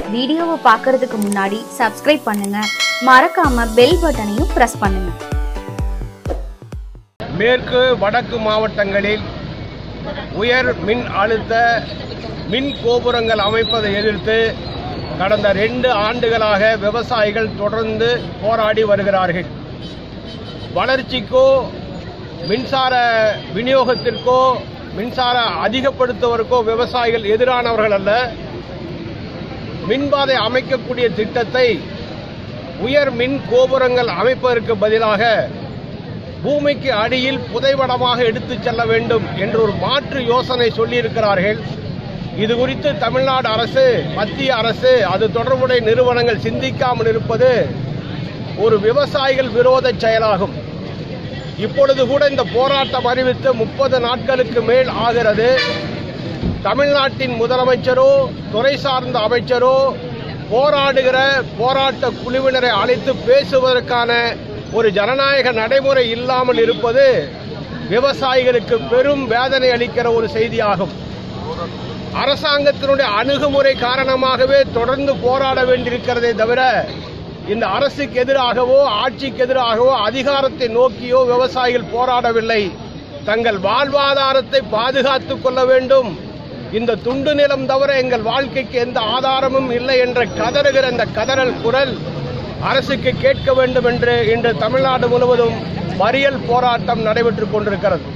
வீடியோவை பார்க்கறதுக்கு முன்னாடி சப்ஸ்கிரைப் பண்ணுங்க, மறக்காம பெல் பட்டனையும் பிரஸ் பண்ணுங்க. மேற்கு வடக்கு மாவட்டங்களில் உயர் மின் அழுத்த மின் கோபுரங்கள் அமைப்பதை எதிர்த்து கடந்த 2 ஆண்டுகளாக விவசாயிகள் தொடர்ந்து போராடி வருகிறார்கள். வளர்ச்சிக்கோ மின்சார விநியோகத்திற்கோ மின்சார அதிகப்படுத்துவதற்கோ விவசாயிகள் எதிரானவர்கள் அல்ல. மின்பாதை அமைக்கக்கூடிய திட்டத்தை உயர் மின் கோபுரங்கள் அமைப்பதற்கு பதிலாக பூமிக்கு அடியில் புதைவடமாக எடுத்துச் செல்ல வேண்டும் என்ற ஒரு மாற்று யோசனை சொல்லியிருக்கிறார்கள். இது குறித்து தமிழ்நாடு அரசு, மத்திய அரசு, அது தொடர்புடைய நிறுவனங்கள் சிந்திக்காமல் இருப்பது ஒரு விவசாயிகள் விரோத செயலாகும். இப்பொழுது கூட இந்த போராட்டம் அறிவித்து 30 நாட்களுக்கு மேல் ஆகிறது. தமிழ்நாட்டின் முதலமைச்சரோ துறை சார்ந்த அமைச்சரோ போராடுகிற போராட்ட குழுவினரை அழைத்து பேசுவதற்கான ஒரு ஜனநாயக நடைமுறை இல்லாமல் இருப்பது விவசாயிகளுக்கு பெரும் வேதனை அளிக்கிற ஒரு செய்தியாகும். அரசாங்கத்தினுடைய அணுகுமுறை காரணமாகவே தொடர்ந்து போராட வேண்டியிருக்கிறதே தவிர இந்த அரசுக்கு எதிராகவோ ஆட்சிக்கு எதிராகவோ அதிகாரத்தை நோக்கியோ விவசாயிகள் போராடவில்லை. தங்கள் வாழ்வாதாரத்தை பாதுகாத்துக் கொள்ள வேண்டும், இந்த துண்டு நிலம் தவிர எங்கள் வாழ்க்கைக்கு எந்த ஆதாரமும் இல்லை என்ற கதறுகிற இந்த கதறல் குரல் அரசுக்கு கேட்க வேண்டும் என்று இன்று தமிழ்நாடு முழுவதும் மறியல் போராட்டம் நடைபெற்றுக் கொண்டிருக்கிறது.